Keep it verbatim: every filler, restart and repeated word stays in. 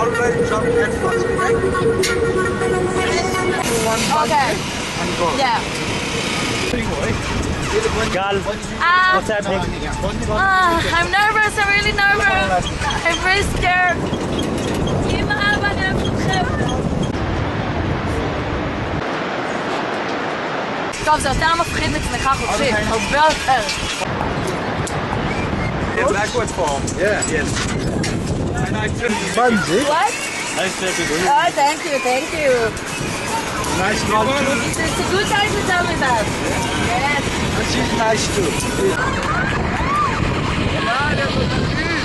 always jump at first, okay? One Okay. and go. Yeah. Gal, Uh, what's happening? uh, I'm nervous. I'm really nervous. I'm very scared. אמא, אבא, אני אוהבת אתכם. טוב, זה יותר מפחיד מצמיחה חופשית. הרבה יותר. Yeah, backwards fall. Yeah. Yes. Bungee. What? Nice stepping. Oh, thank you, thank you. Nice one. It's, it's a good time to tell me that. Yes. And she's nice too.